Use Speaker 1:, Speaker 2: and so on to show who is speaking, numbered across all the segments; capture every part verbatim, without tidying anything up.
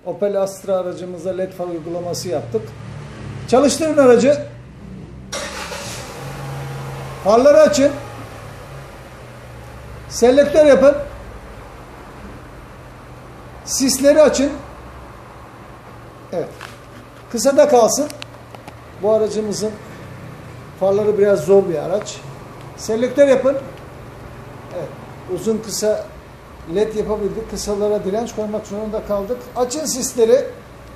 Speaker 1: Opel Astra aracımıza led far uygulaması yaptık. Çalıştırın aracı. Farları açın. Selektör yapın. Sisleri açın. Evet. Kısada kalsın. Bu aracımızın farları biraz zor bir araç. Selektör yapın. Evet. Uzun kısa led yapabildik. Kısalara direnç koymak zorunda kaldık. Açın sisleri.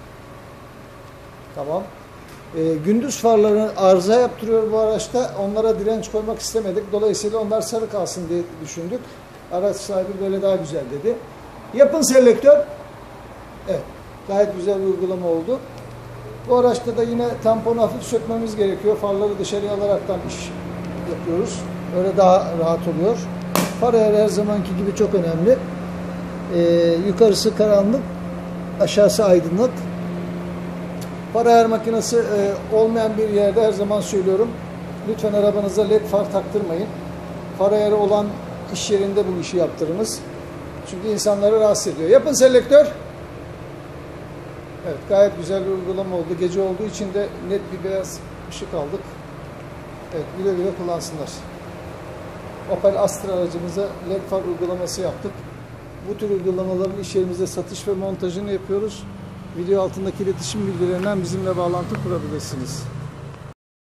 Speaker 1: Tamam. Ee, gündüz farlarını arıza yaptırıyor bu araçta. Onlara direnç koymak istemedik. Dolayısıyla onlar sarı kalsın diye düşündük. Araç sahibi böyle daha güzel dedi. Yapın selektör. Evet. Gayet güzel bir uygulama oldu. Bu araçta da yine tamponu hafif sökmemiz gerekiyor. Farları dışarıya alaraktan iş yapıyoruz. Öyle daha rahat oluyor. Far ayarı her zamanki gibi çok önemli. Ee, yukarısı karanlık, aşağısı aydınlık. Far ayar makinesi e, olmayan bir yerde her zaman söylüyorum. Lütfen arabanıza led far taktırmayın. Far ayarı olan iş yerinde bu işi yaptırınız. Çünkü insanları rahatsız ediyor. Yapın selektör. Evet, gayet güzel bir uygulama oldu. Gece olduğu için de net bir beyaz ışık aldık. Evet, güle güle kullansınlar. Opel Astra aracımıza led far uygulaması yaptık. Bu tür uygulamaların iş yerimizde satış ve montajını yapıyoruz. Video altındaki iletişim bilgilerinden bizimle bağlantı kurabilirsiniz.